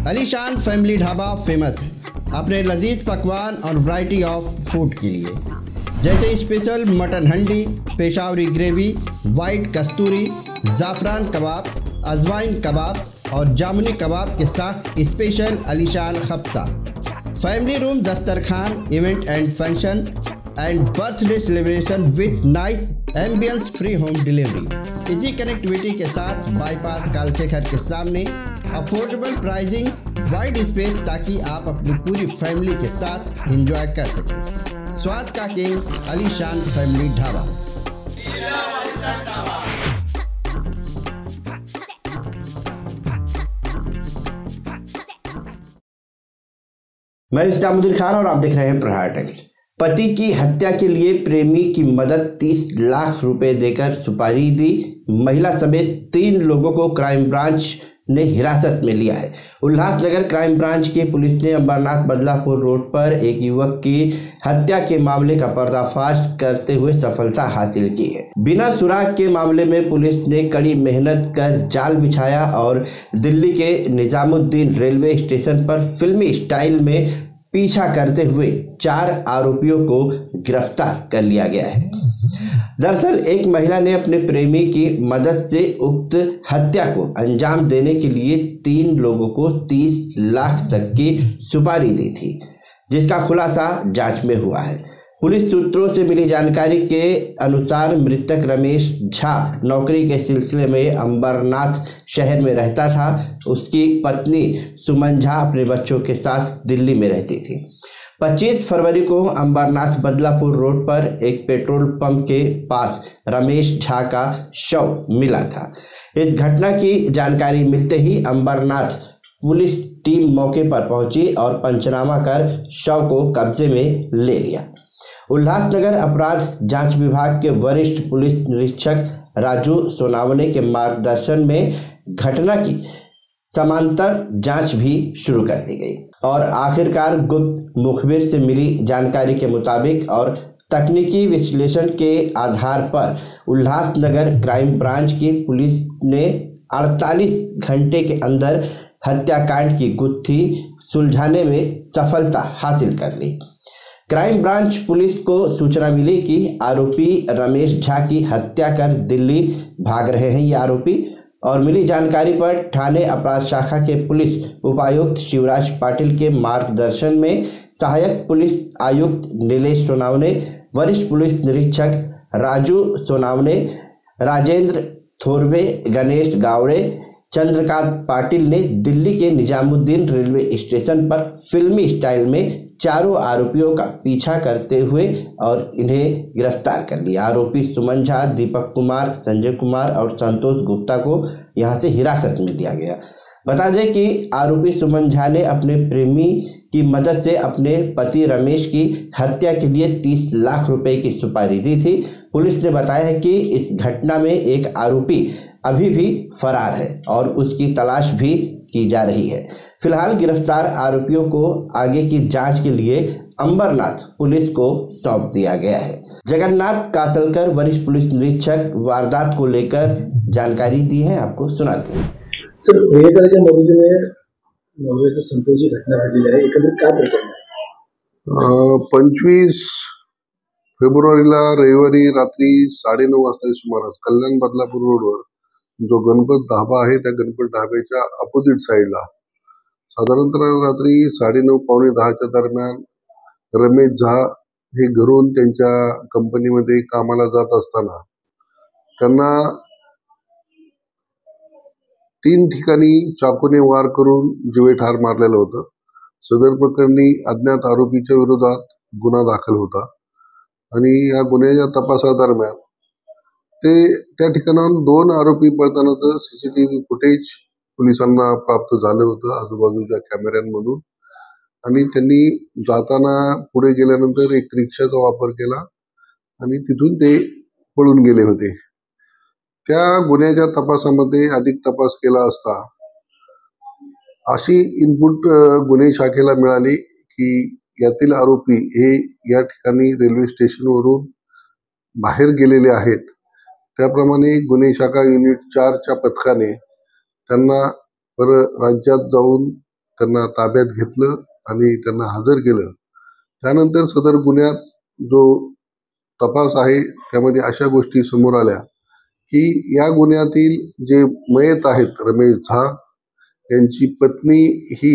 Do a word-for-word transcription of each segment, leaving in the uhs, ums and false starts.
अलीशान family dhaba famous है अपने लजीज पकवान और वैरायटी ऑफ फूड के लिए, जैसे special mutton handi, Peshawari gravy, white kasturi, zafran kebab, ajwain kebab और जामुनी कबाब के साथ special Alishan kabsa. Family room, Dastarkhan, event and function and birthday celebration with nice ambience, free home delivery, easy connectivity के साथ बाईपास कालशेखर के सामने, अफोर्डेबल प्राइसिंग, वाइड स्पेस ताकि आप अपनी पूरी फैमिली के साथ एंजॉय कर सकें। स्वाद का किंग अलीशान फैमिली ढाबा। मैं इस्लामुद्दीन खान और आप देख रहे हैं प्रहार टाइम्स। पति की हत्या के लिए प्रेमी की मदद तीस लाख रुपए देकर सुपारी दी, महिला समेत तीन लोगों को क्राइम ब्रांच ने हिरासत में लिया है। उल्लासनगर क्राइम ब्रांच की पुलिस ने अंबरनाथ बदलापुर रोड पर एक युवक की हत्या के मामले का पर्दाफाश करते हुए सफलता हासिल की है। बिना सुराग के मामले में पुलिस ने कड़ी मेहनत कर जाल बिछाया और दिल्ली के निजामुद्दीन रेलवे स्टेशन पर फिल्मी स्टाइल में पीछा करते हुए चार आरोपियों को गिरफ्तार कर लिया गया है। दरअसल एक महिला ने अपने प्रेमी की मदद से उक्त हत्या को अंजाम देने के लिए तीन लोगों को तीस लाख तक की सुपारी दी थी, जिसका खुलासा जांच में हुआ है। पुलिस सूत्रों से मिली जानकारी के अनुसार मृतक रमेश झा नौकरी के सिलसिले में अंबरनाथ शहर में रहता था। उसकी पत्नी सुमन झा अपने बच्चों के साथ दिल्ली में रहती थी। पच्चीस फरवरी को अंबरनाथ बदलापुर रोड पर एक पेट्रोल पंप के पास रमेश झा का शव मिला था। इस घटना की जानकारी मिलते ही अंबरनाथ पुलिस टीम मौके पर पहुंची और पंचनामा कर शव को कब्जे में ले लिया। उल्लासनगर अपराध जांच विभाग के वरिष्ठ पुलिस निरीक्षक राजू सोनावने के मार्गदर्शन में घटना की समांतर जांच भी शुरू कर दी गई और आखिरकार गुप्त मुखबिर से मिली जानकारी के मुताबिक और तकनीकी विश्लेषण के आधार पर उल्लासनगर क्राइम ब्रांच की पुलिस ने अड़तालीस घंटे के अंदर हत्याकांड की गुत्थी सुलझाने में सफलता हासिल कर ली। क्राइम ब्रांच पुलिस को सूचना मिली कि आरोपी रमेश झा की हत्या कर दिल्ली भाग रहे हैं ये आरोपी, और मिली जानकारी पर थाने अपराध शाखा के पुलिस उपायुक्त शिवराज पाटिल के मार्गदर्शन में सहायक पुलिस आयुक्त नीलेश सोनावने, वरिष्ठ पुलिस निरीक्षक राजू सोनावने, राजेंद्र थोरवे, गणेश गावड़े, चंद्रकांत पाटिल ने दिल्ली के निजामुद्दीन रेलवे स्टेशन पर फिल्मी स्टाइल में चारों आरोपियों का पीछा करते हुए और इन्हें गिरफ्तार कर लिया। आरोपी सुमन झा, दीपक कुमार, संजय कुमार और संतोष गुप्ता को यहां से हिरासत में लिया गया। बता दें कि आरोपी सुमन झा ने अपने प्रेमी की मदद से अपने पति रमेश की हत्या के लिए तीस लाख रुपए की सुपारी दी थी। पुलिस ने बताया है कि इस घटना में एक आरोपी अभी भी फरार है और उसकी तलाश भी की जा रही है। फिलहाल गिरफ्तार आरोपियों को आगे की जांच के लिए अंबरनाथ पुलिस को सौंप दिया गया है। जगन्नाथ कासलकर, वरिष्ठ पुलिस निरीक्षक, वारदात को लेकर जानकारी दी है, आपको सुनाते हैं। सर, प्रियकराच्या मदतीने नवऱ्याच्या संतोषी घटना घडलेली आहे, एकंदरीत काय प्रकरण आहे? पंचवीस फेब्रुवारीला रविवारी रात्री साडेनऊ वाजता सुमारास कल्याण बदलापूर रोडवर जो गणपत ढाबा आहे त्या गणपत ढाब्याच्या अपोजिट साईडला साधारणतः रात्री साडेनऊ पावणे दहाच्या दरम्यान रमेश झा हे घरून त्यांच्या कंपनीमध्ये कामाला जात असताना त्यांना तीन ठिकाणी चाकूने वार करून जीवे ठार मारलेलं होतं। सदर प्रकरणी अज्ञात आरोपीच्या विरोधात गुन्हा दाखल होता आणि या गुन्ह्याच्या तपासादरम्यान ते त्या ठिकाणाहून दोन आरोपी पळतानाचं सीसीटीव्ही फुटेज पोलिसांना प्राप्त झालं होतं आजूबाजूच्या कॅमेऱ्यांमधून, आणि त्यांनी जाताना पुढे गेल्यानंतर एक रिक्षाचा वापर केला आणि तिथून ते पळून गेले होते। त्या गुन्ह्याच्या तपासामध्ये अधिक तपास केला असता अशी इनपुट गुन्हे शाखेला मिळाली की यातील आरोपी हे या ठिकाणी रेल्वे स्टेशनवरून बाहेर गेलेले आहेत। त्याप्रमाणे गुन्हे शाखा युनिट चारच्या पथकाने त्यांना पर राज्यात जाऊन त्यांना ताब्यात घेतलं आणि त्यांना हजर केलं. त्यानंतर सदर गुन्ह्यात जो तपास आहे त्यामध्ये अशा गोष्टी समोर आल्या की या गुन्ह्यातील जे मयत आहेत रमेश झा यांची पत्नी ही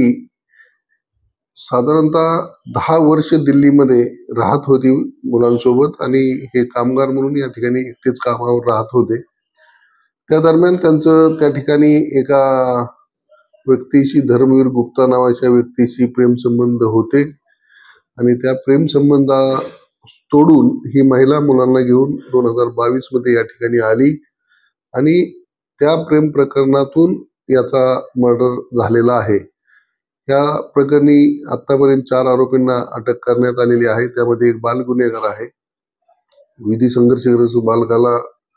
साधारणतः दहा वर्ष दिल्लीमध्ये राहत होती मुलांसोबत आणि हे कामगार म्हणून या ठिकाणी एकटेच कामावर राहत होते. त्या दरम्यान त्यांचं त्या ठिकाणी एका व्यक्तीशी धर्मवीर गुप्ता नावाच्या व्यक्तीशी प्रेमसंबंध होते आणि त्या प्रेमसंबंधा तोडून ही महिला मुलांना घेऊन दोन हजार बावीस मध्ये या ठिकाणी आली आणि त्या प्रेम प्रकरणातून याचा मर्डर झालेला आहे. या प्रकरणी आतापर्यंत चार आरोपींना अटक करण्यात आलेली आहे. त्यामध्ये एक बाल गुन्हेगार आहे. विधी संघर्षग्रस्त बालकाला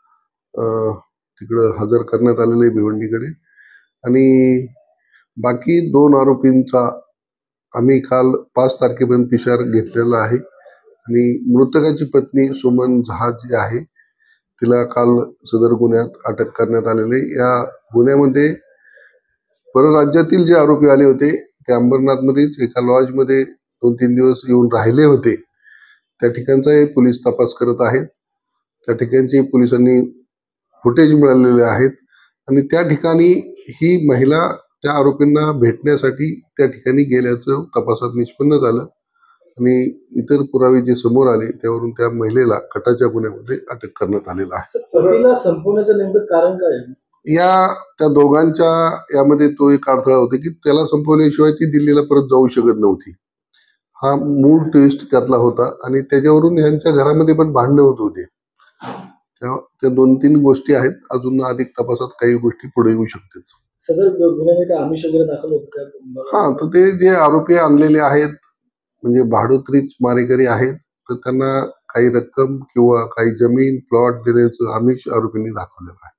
तिकडं हजर करण्यात आलेले भिवंडीकडे आणि बाकी दोन आरोपींचा आम्ही काल पाच तारखेपर्यंत पिशार घेतलेला आहे आणि मृतकाची पत्नी सुमन झा जी आहे तिला काल सदर गुन्ह्यात अटक करण्यात आलेले. या गुन्ह्यामध्ये परराज्यातील जे आरोपी आले होते ते अंबरनाथमध्येच एका लॉजमध्ये दोन तीन दिवस येऊन राहिले होते. त्या ठिकाणचाही पोलीस तपास करत आहेत. त्या ठिकाणचे पोलिसांनी फुटेज मिळालेले आहेत आणि त्या ठिकाणी ही महिला त्या आरोपींना भेटण्यासाठी त्या ठिकाणी गेल्याचं तपासात निष्पन्न झालं आणि इतर पुरावे जे समोर आले त्यावरून त्या महिलेला कटाच्या गुन्ह्यामध्ये अटक करण्यात आलेला आहे. पतीला संपवण्याचं नेमकं कारण काय? या त्या दोघांच्या यामध्ये तो एक अडथळा होता की त्याला संपवल्याशिवाय ती दिल्लीला परत जाऊ शकत नव्हती. हा मूळ ट्विस्ट त्यातला होता आणि त्याच्यावरून यांच्या घरामध्ये पण भांडणं होत होते. त्या दोन तीन गोष्टी आहेत. अजून अधिक तपासात काही गोष्टी पुढे येऊ शकतात. सदर गुन्ह्यामध्ये आमिष वगैरे दाखल होत? हा, तर ते जे आरोपी आणलेले आहेत म्हणजे भाडोत्रीच मारेकरी आहेत तर त्यांना काही रक्कम किंवा काही जमीन प्लॉट देण्याचं आमिष आरोपींनी दाखवलेलं आहे.